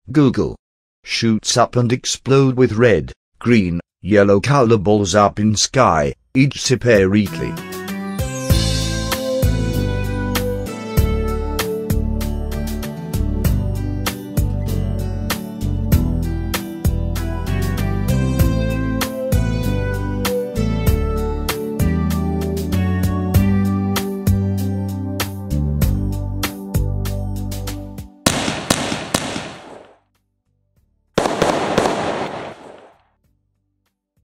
Google. Shoots up and explode with red, green, yellow color balls up in sky, each separately.